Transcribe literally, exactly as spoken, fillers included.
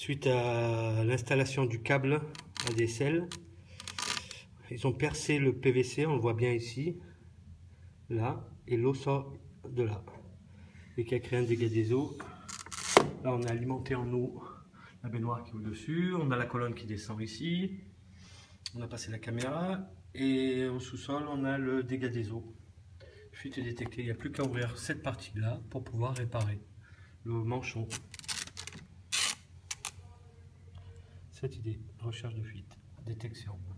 Suite à l'installation du câble A D S L, ils ont percé le P V C, on le voit bien ici, là, et l'eau sort de là, et qui a créé un dégât des eaux. Là, on a alimenté en eau la baignoire qui est au-dessus, on a la colonne qui descend ici, on a passé la caméra, et au sous-sol, on a le dégât des eaux. Fuite détectée, il n'y a plus qu'à ouvrir cette partie-là pour pouvoir réparer le manchon. Cette idée, recherche de fuite, détection.